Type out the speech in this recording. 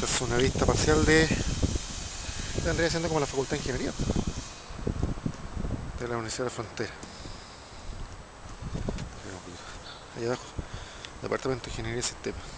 Esta es una vista parcial de... vendría siendo como la Facultad de Ingeniería de la Universidad de la Frontera. Allá abajo, Departamento de Ingeniería y Sistemas.